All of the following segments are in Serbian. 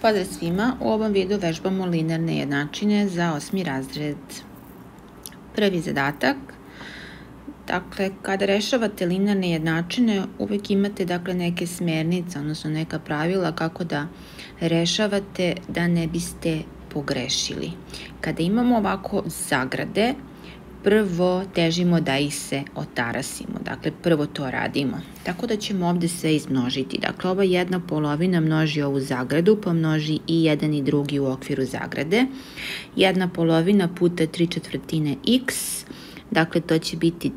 Pozdrav svima, u ovom videu vežbamo linearne jednačine za 8. razred. Prvi zadatak, dakle, kada rešavate linearne jednačine, uvek imate neke smernice, odnosno neka pravila kako da rešavate da ne biste pogrešili. Kada imamo ovako zagrade, prvo težimo da ih se otarasimo, dakle prvo to radimo. Tako da ćemo ovde sve izmnožiti. Dakle, ova jedna polovina množi ovu zagradu, pa množi i jedan i drugi u okviru zagrade. Jedna polovina puta 3/4 x, dakle to će biti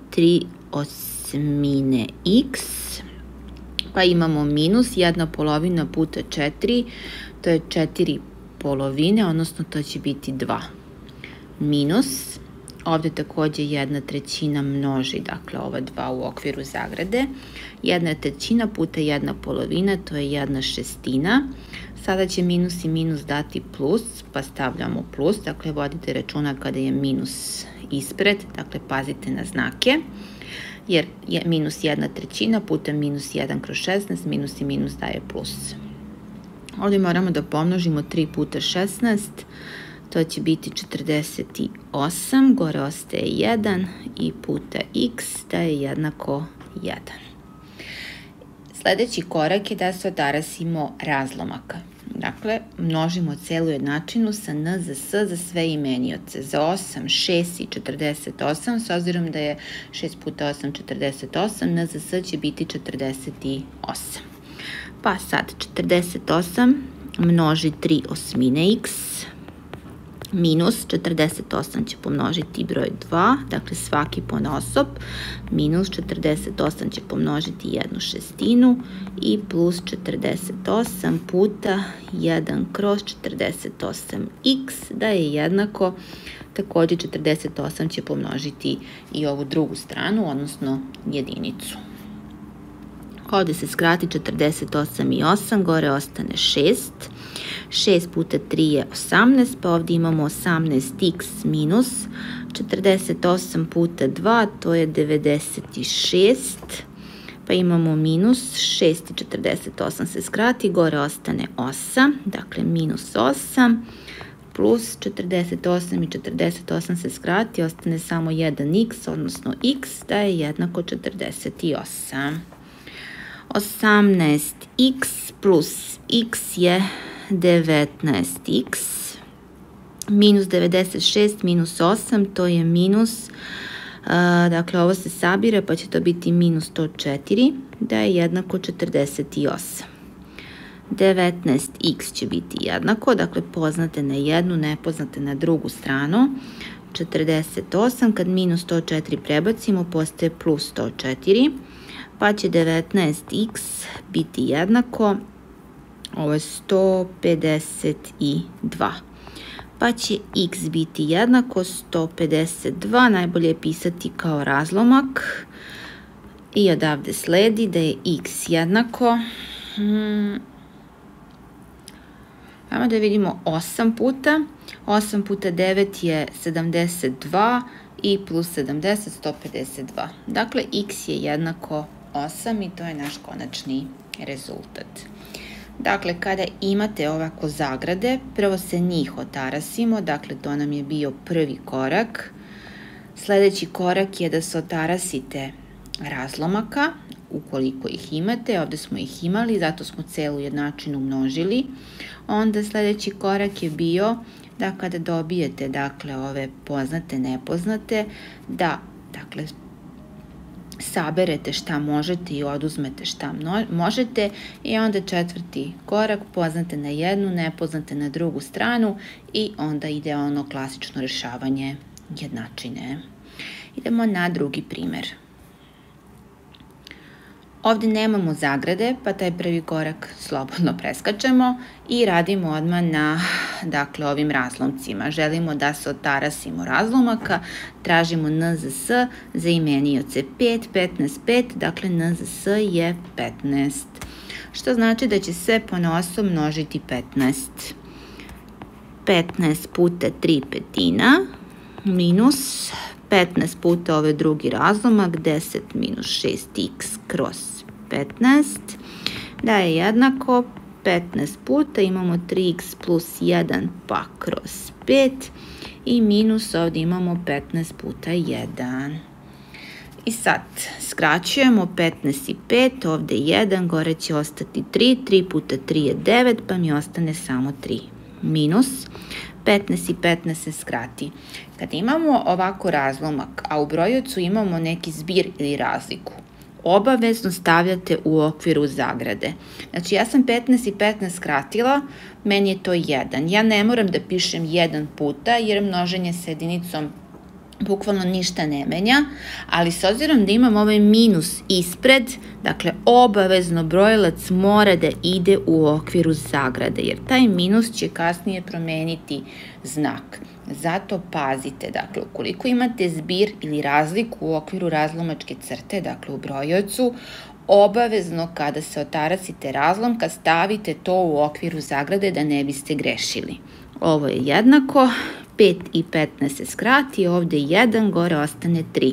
3/8 x, pa imamo minus jedna polovina puta 4, to je 4 polovine, odnosno to će biti 2. Minus, ovde takođe 1/3 množi, dakle ova 2 u okviru zagrade, 1/3 puta 1 polovina, to je 1/6. Sada će minus i minus dati plus, pa stavljamo plus, dakle vodite računa kada je minus ispred, dakle pazite na znake, jer je minus 1/3 puta minus 1/16, minus i minus daje plus. Ovde moramo da pomnožimo 3 puta 16, to će biti 48, gore ostaje 1 i puta x da je jednako 1. Sledeći korak je da se otarasimo razlomaka. Dakle, množimo celu jednačinu sa n za s za sve imenioce. Za 8, 6 i 48, s obzirom da je 6 puta 8, 48, n za s će biti 48. Pa sad 48 množi 3/8 x, minus 48 će pomnožiti broj 2, dakle svaki ponaosob, minus 48 će pomnožiti 1/6 i plus 48 puta 1/48x da je jednako, takođe 48 će pomnožiti i ovu drugu stranu, odnosno jedinicu. Ovde se skrati 48 i 8, gore ostane 6. 6 puta 3 je 18, pa ovde imamo 18x minus 48 puta 2, to je 96, pa imamo minus 6 i 48 se skrati, gore ostane 8, dakle minus 8, plus 48 i 48 se skrati, ostane samo 1x, odnosno x, da je jednako 48. 18x plus x je 19x, minus 96 minus 8, to je minus, dakle ovo se sabira pa će to biti minus 104, da je jednako 48. 19x će biti jednako, dakle poznate na jednu, nepoznate na drugu stranu, 48, kad minus 104 prebacimo, postaje plus 104, pa će 19x biti jednako, ovo je 152, pa će x biti jednako 152, najbolje je pisati kao razlomak i odavde sledi da je x jednako, ajmo da vidimo 8 puta, 8 puta 9 je 72 i plus 70, 152, dakle x je jednako 8 i to je naš konačni rezultat. Dakle, kada imate ovako zagrade, prvo se njih otarasimo, dakle to nam je bio prvi korak. Sledeći korak je da se otarasite razlomaka, ukoliko ih imate, ovde smo ih imali, zato smo celu jednačinu množili. Onda sledeći korak je bio da kada dobijete, dakle, ove poznate, nepoznate, da, dakle, saberete šta možete i oduzmete šta možete i onda četvrti korak, poznate na jednu, nepoznate na drugu stranu i onda ide ono klasično rešavanje jednačine. Idemo na drugi primer. Ovde nemamo zagrade, pa taj prvi korak slobodno preskačemo i radimo odmah na, dakle, ovim razlomcima. Želimo da se otarasimo razlomaka, tražimo n za s za imenioce 5, 15, 5, dakle n za s je 15, što znači da će sve ponaosob množiti 15. 15 puta 3/5 minus 15 puta ovaj drugi razlomak, 10 minus 6x kroz 15, da je jednako 15 puta, imamo 3x plus 1 pa kroz 5 i minus ovdje imamo 15 puta 1. I sad skraćujemo 15 i 5, ovdje 1, gore će ostati 3, 3 puta 3 je 9, pa mi ostane samo 3. Minus 15 i 15 se skrati. Kad imamo ovako razlomak, a u brojevcu imamo neki zbir ili razliku, obavezno stavljate u okviru zagrade. Znači ja sam 15 i 15 skratila, meni je to 1. Ja ne moram da pišem 1 puta jer množenje sa jedinicom bukvalno ništa ne menja, ali s obzirom da imam ovaj minus ispred, dakle obavezno brojilac mora da ide u okviru zagrade, jer taj minus će kasnije promeniti znak. Zato pazite, dakle ukoliko imate zbir ili razliku u okviru razlomačke crte, dakle u brojiocu, obavezno kada se otarasite razlomka stavite to u okviru zagrade da ne biste grešili. Ovo je jednako, 5 i 15 se skrati, ovdje 1, gore ostane 3.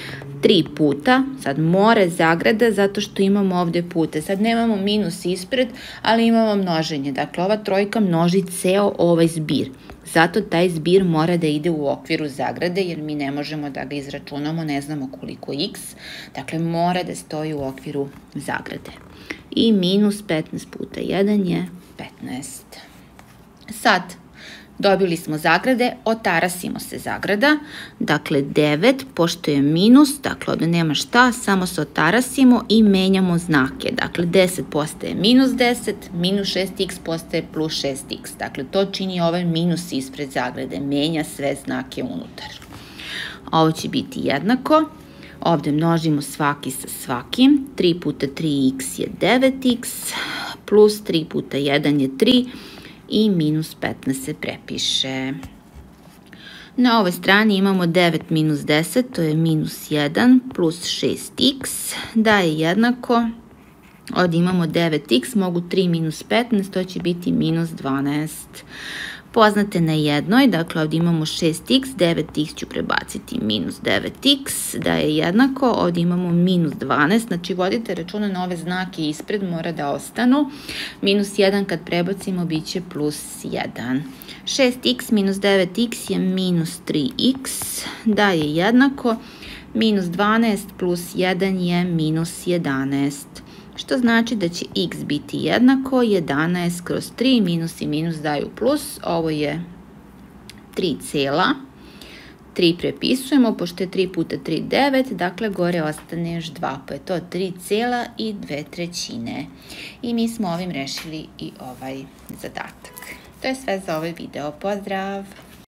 3 puta, sad more zagrada zato što imamo ovdje pute. Sad nemamo minus ispred, ali imamo množenje. Dakle, ova trojka množi ceo ovaj zbir. Zato taj zbir mora da ide u okviru zagrade, jer mi ne možemo da ga izračunamo, ne znamo koliko x. Dakle, mora da stoji u okviru zagrade. I minus 15 puta 1 je 15. Sad, dobili smo zagrade, otarasimo se zagrada, dakle 9, pošto je minus, dakle ovdje nema šta, samo se otarasimo i menjamo znake. Dakle 10 postaje minus 10, minus 6x postaje plus 6x. Dakle to čini ovaj minus ispred zagrade, menja sve znake unutar. Ovo će biti jednako, ovdje množimo svaki sa svakim, 3 puta 3x je 9x, plus 3 puta 1 je 3, i minus 15 se prepiše. Na ovoj strani imamo 9 minus 10, to je minus 1 plus 6x, da je jednako, ovdje imamo 9x, mogu 3 minus 15, to će biti minus 12. Poznate na jednoj, dakle ovdje imamo 6x, 9x ću prebaciti minus 9x, da je jednako, ovdje imamo minus 12, znači vodite računa na ove znake ispred, mora da ostanu. Minus 1 kad prebacimo bit će plus 1. 6x minus 9x je minus 3x, da je jednako, minus 12 plus 1 je minus 11. Što znači da će x biti jednako 11 kroz 3, minus i minus daju plus, ovo je 3 cela, 3 prepisujemo, pošto je 3 puta 3 9, dakle gore ostane još 2, pa je to 3 cela i 2/3. I mi smo ovim rešili i ovaj zadatak. To je sve za ovaj video, pozdrav!